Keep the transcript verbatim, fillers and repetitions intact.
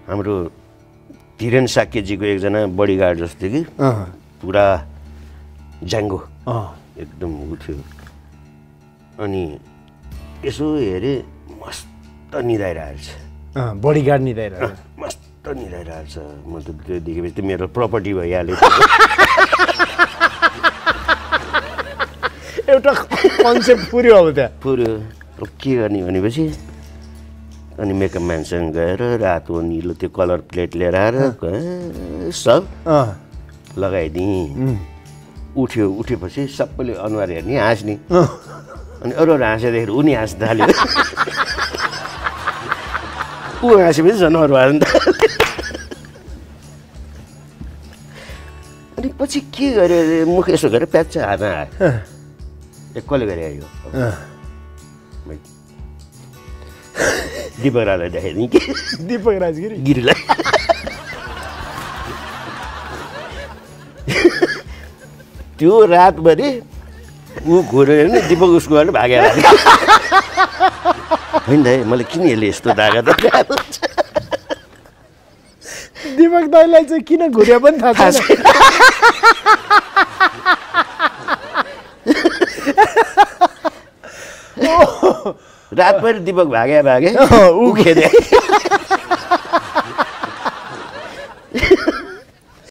हाम्रो धीरेन साक्यजीको एकजना बडीगार्ड जस्तो कि पुरा ज्याङ्गो एकदम उ थियो अनि यसो हेरे मस्त निदाइरहेको छ बडीगार्ड निदाइरहेको मस्त निदाइरहेको छ म त त्यो देखेपछि त मेरो प्रपर्टी भइहाल्यो एउटा कन्सेप्ट पुर्यो अब त्यहाँ पुर्यो के गर्ने भनेपछि अनि मेकअप म्यानसँग गएर रातो निलो त्यो कलर प्लेट लिएर आएर सब लगाइदिएँ उठ्यो उठेपछि सबैले अनुहार हेर्ने हाँस्ने अनि अरू अरू हाँसेदेखि उनी हाँस्न थाल्यो ऊ हाँसेपछि झन् अरू हाँस्न थाल्यो अनि पछि के गऱ्यो अरे मुख यसो गरेर प्याच हातमा आयो ए कसले गरे आयो दीपक राजलाई देखाइदिएँ कि दीपक राजगिरी गिरीलाई त्यो रातभरि ऊ घुरेर नि दीपक उसको भने भागेर होइन दाइ मैले किन यसले यस्तो दागा त दीपक दाइलाई चाहिँ किन घुर्या पनि थाहा छैन रातभरि दीपक भागे भागे ऊ खेदे